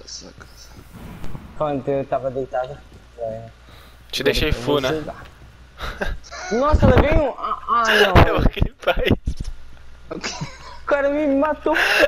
Quando eu tava deitado. Te deixei full, né? Nossa, levei um. Ah, não. Eu aqui, pai. O cara me matou.